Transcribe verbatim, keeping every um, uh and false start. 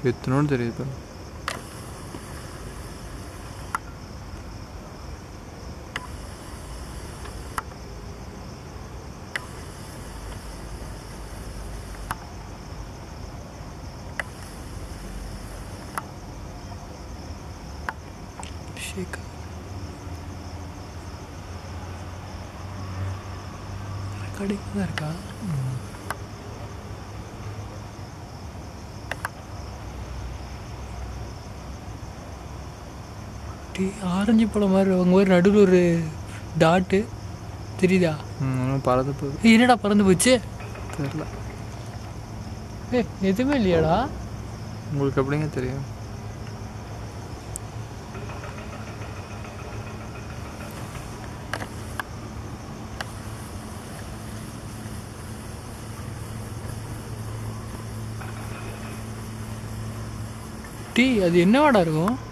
எத்தனோன்னு தெரியுது பாரு. கடைக்கு தான் இருக்கா? டீ ஆரஞ்சு பழம் மாதிரி அவங்க மாதிரி நடுவில் ஒரு டாட்டு தெரியுதா? ம் பறந்து போகுது. என்னடா பறந்து போச்சு? தெரில. ஏ எதுவுமே இல்லையாடா? உங்களுக்கு எப்படிங்க தெரியும்? டீ அது என்னவாடா இருக்கும்?